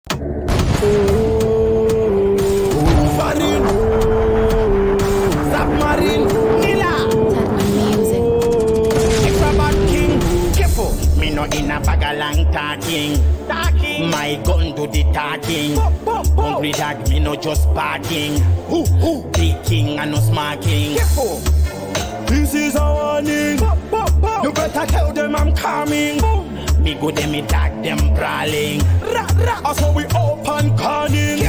Submarine, Tatman music. Xtrabad king, careful. Me no in a bag of long talking. My gun do the talking. Hungry dog, me no just barking. Big king and no smarking. Careful. This is a warning. You better tell them I'm coming. Me go them, me tag them brawling. Also we open conning.